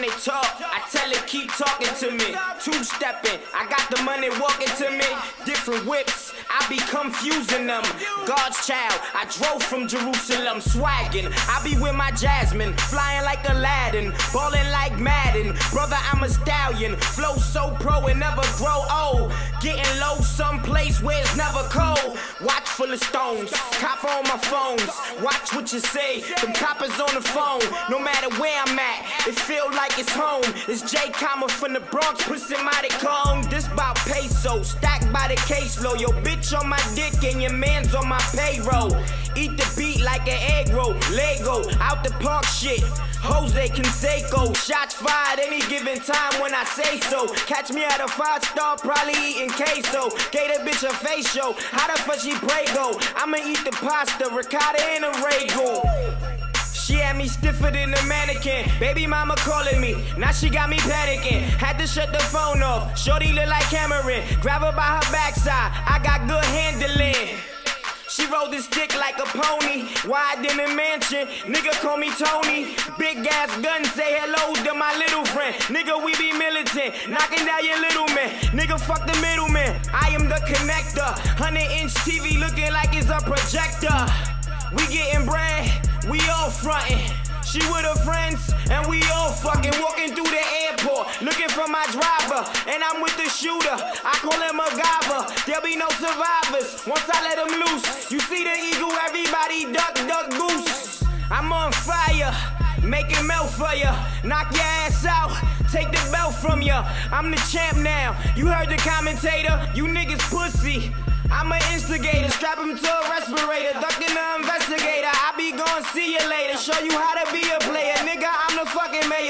money talk, I tell it keep talking to me. Two-stepping, I got the money walking to me. Different whips, I be confusing them. God's child, I drove from Jerusalem, swagging. I be with my Jasmine, flying like Aladdin, balling like Madden. Brother, I'm a stallion, flow so pro and never grow old. Getting low someplace where it's never cold. Watch full of stones, copper on my phones. Watch what you say, them coppers on the phone. No matter where I'm at, it feel like it's home. It's J. Comma from the Bronx, Prismatic Cone. This bout peso, stacked by the caseload. Yo, bitch on my dick and your man's on my payroll. Eat the beat like an egg roll. Lego, out the park shit. Jose Canseco, shots fired any given time when I say so. Catch me at a 5-star, probably eating queso. Gave that bitch a face show. How the fuck she Prego? I'ma eat the pasta, ricotta and a Rego. She had me stiffer than a mannequin. Baby mama calling me, now she got me panicking. Had to shut the phone off, shorty look like Cameron. Grab her by her backside, I got good handling. She rode this dick like a pony, wide in a mansion, nigga call me Tony. Big ass gun, say hello to my little friend. Nigga, we be militant, knocking down your little man. Nigga, fuck the middleman, I am the connector. 100-inch TV looking like it's a projector. We getting bread, we all frontin'. She with her friends, and we all fucking walking through the airport, looking for my driver, and I'm with the shooter. I call him MacGyver, there'll be no survivors once I let him loose. You see the eagle, everybody duck, duck, goose. I'm on fire, make it melt for ya. Knock your ass out, take the belt from ya. I'm the champ now, you heard the commentator, you niggas pussy. I'm an instigator, strap him to a respirator, ducking the investigator. I be gon' see you later, show you how to be a player. Nigga, I'm the fucking mayor.